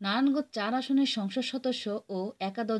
নারায়ণগঞ্জ ৪ আসনের সংসদ সদস্য ও একাদশ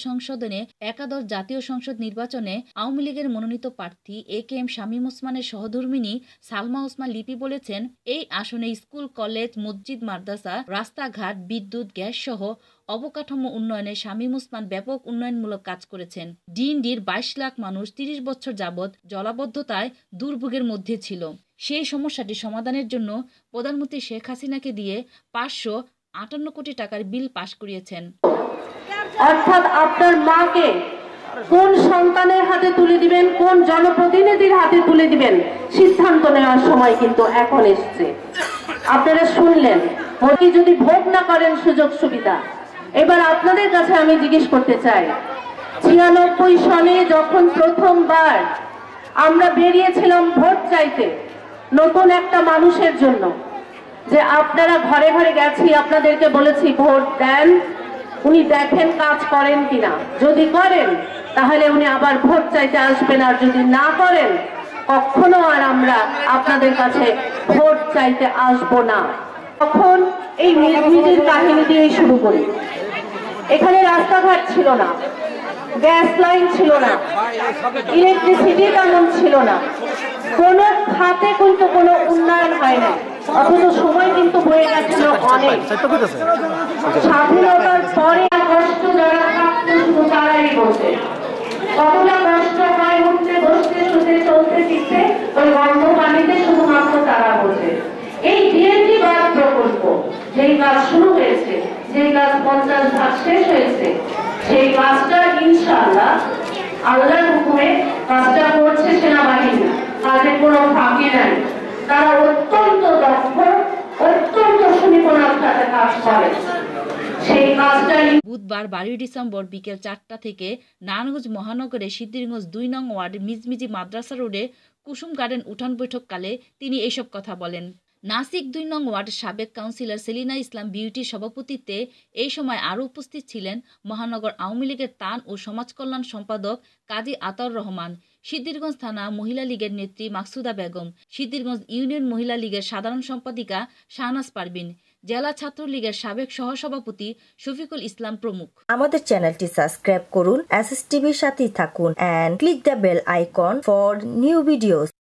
জাতীয় সংসদ নির্বাচনে আওয়ামী লীগের মনোনীত প্রার্থী AKM শামীম ওসমানের সহধর্মিণী সালমা ওসমান লিপি বলেছেন, এই আসনে স্কুল, কলেজ, মসজিদ, মাদ্রাসা, রাস্তাঘাট, বিদ্যুৎ, গ্যাস সহ অবকাঠামো উন্নয়নে শামীম ওসমান ব্যাপক উন্নয়নমূলক কাজ করেছেন। ডিন্ডির ২২ লাখ মানুষ ৩০ বছর যাবৎ জলাবদ্ধতায় দুর্ভোগের মধ্যে ছিল। সেই সমস্যাটি সমাধানের জন্য প্রধানমন্ত্রী শেখ হাসিনাকে দিয়ে ৫৫৮ কোটি টাকার বিল পাশ করিয়েছেন। অর্থাৎ আপনার মাকে কোন সন্তানের হাতে তুলে দিবেন, কোন জনপ্রতিনিধির হাতে তুলে দিবেন, সিদ্ধান্ত নেওয়ার সময় কিন্তু এখন এসছে। আপনারা শুনলেন, মোদি যদি ভোগ না করেন সুযোগ সুবিধা। এবার আপনাদের কাছে আমি জিজ্ঞেস করতে চাই, ৯৬ সনে যখন প্রথমবার আমরা বেরিয়েছিলাম ভোট চাইতে নতুন একটা মানুষের জন্য, যে আপনারা ঘরে ঘরে গেছি, আপনাদেরকে বলেছি ভোট দেন, উনি দেখেন কাজ করেন কিনা, যদি করেন তাহলে উনি আবার ভোট চাইতে আসবেন, আর যদি না করেন কখনো আর আমরা আপনাদের কাছে ভোট চাইতে আসব না। তখন এই মিজমিজির কাহিনী দিয়ে শুরু করি। এখানে রাস্তাঘাট ছিল না, গ্যাস লাইন ছিল না, ইলেকট্রিসিটি তেমন ছিল না, কোনো খাতে কিন্তু কোনো উন্নয়ন হয় না। অথচ সময় কিন্তু বয়ে গেছিল অনেক। স্বাধীনতার পরে কষ্ট যারা থাকতো শুধু তারাই বোঝে, কতটা কষ্ট হয় উঠতে বসতে শুতে চলতে ফিরতে, ওই গন্ধ পানিতে শুধুমাত্র তারা বোঝে। এই ডিএনটি বাদ প্রকল্প যেই কাজ শুরু হয়েছে, যেই কাজ 50 ভাগ শেষ হয়েছে, সেই কাজটা ইনশাআল্লাহ আল্লাহর হুকুমে কাজটা করছে সেনাবাহিনী। কাজে কোনো ফাঁকি নাই, তারা অত্যন্ত দক্ষ, অত্যন্ত সুনিপুণতার সাথে কাজ করে। সেই কাজটাই বুধবার ১২ ডিসেম্বর বিকেল ৪টা থেকে নারায়ণগঞ্জ মহানগরের সিদ্ধিরগঞ্জ ২ নং ওয়ার্ড মিজমিজি মাদ্রাসা রোডে কুসুম গার্ডেন উঠান বৈঠককালে তিনি এসব কথা বলেন। নাসিক ২ নং ওয়ার্ড সাবেক কাউন্সিলর সেলিনা ইসলাম বিউটির সভাপতিত্বে এই সময় আরও উপস্থিত ছিলেন মহানগর আওয়ামী লীগের ত্রাণ ও সমাজকল্যাণ সম্পাদক কাজী আতাউর রহমান, সিদ্ধিরগঞ্জ থানা মহিলা লীগের নেত্রী মাকসুদা বেগম, সিদ্ধিরগঞ্জ ইউনিয়ন মহিলা লীগের সাধারণ সম্পাদিকা শাহনাজ পারভিন, জেলা ছাত্রলীগের সাবেক সহসভাপতি শফিকুল ইসলাম প্রমুখ। আমাদের চ্যানেলটি সাবস্ক্রাইব করুন, SSTVর সাথেই থাকুন and click the bell icon for new videos.